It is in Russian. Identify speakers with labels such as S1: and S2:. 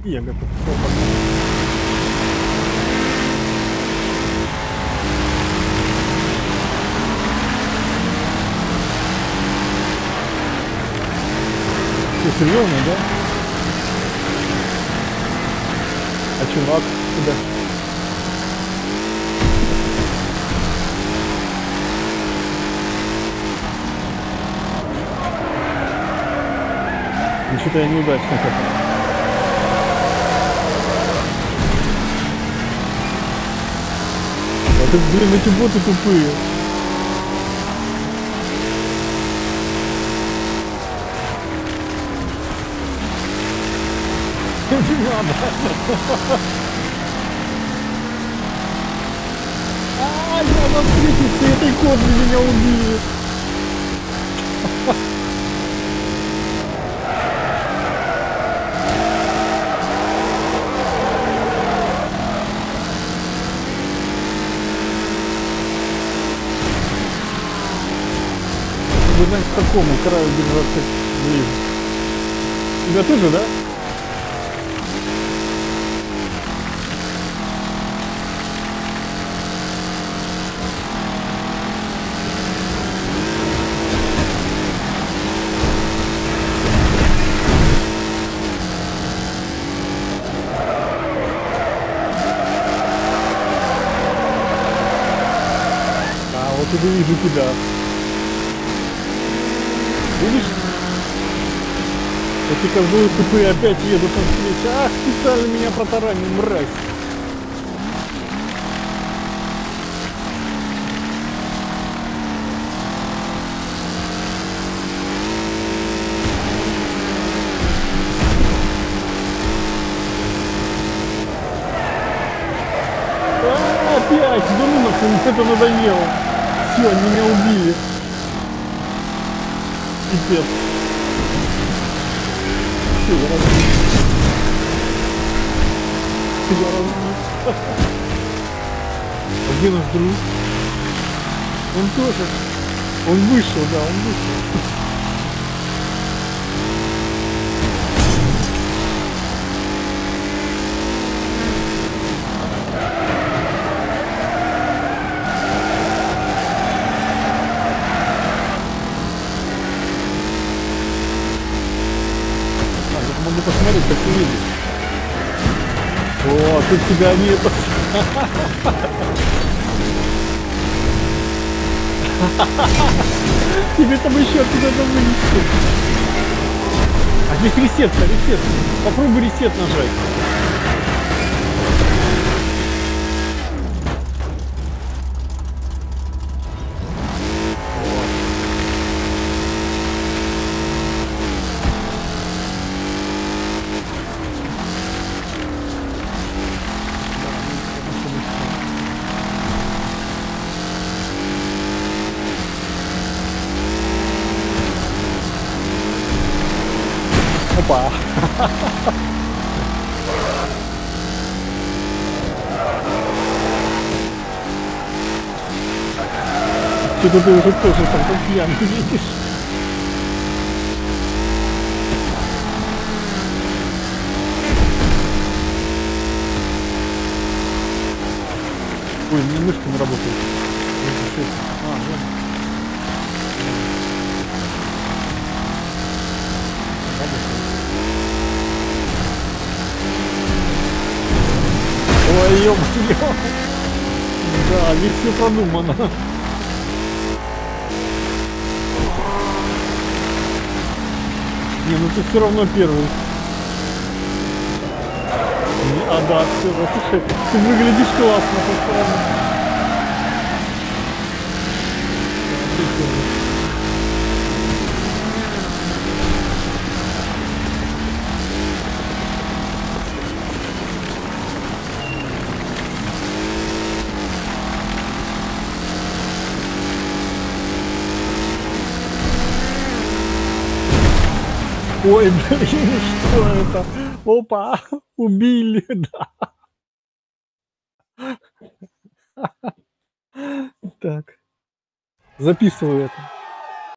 S1: Я готов. Ты серьезно, да? А чувак куда? Ну что-то я неудачно как-то. Это, блин, эти боты тупые. Не надо. Я на встрече этой козлы меня убили. Вы знаете, к какому краю держаться ближе? Тебя тоже, да? А вот и вижу тебя. Видишь? Эти козлы тупые опять едут навстречу. Ах, специально меня протаранил, мразь. Опять, да ну нахуй, это надоело. Все, они меня убили. Пипец. Все, я разбил. Я разбил. А где наш друг? Он тоже. Он вышел, да, он вышел. Могу посмотреть, как ты видишь. О, тут тебя нету. Тебе там еще куда-то вынести. А здесь ресет. Попробуй ресет нажать. Опа! Что-то ты уже тоже там как пьяный видишь. Ой, у меня мышка не работает. Ой, ё-моё. Да, здесь все продумано. Не, ну ты все равно первый. А, да, все, да, слушай, ты выглядишь классно со стороны. Ой, блин, что это? Опа, убили, да. Так, записываю это.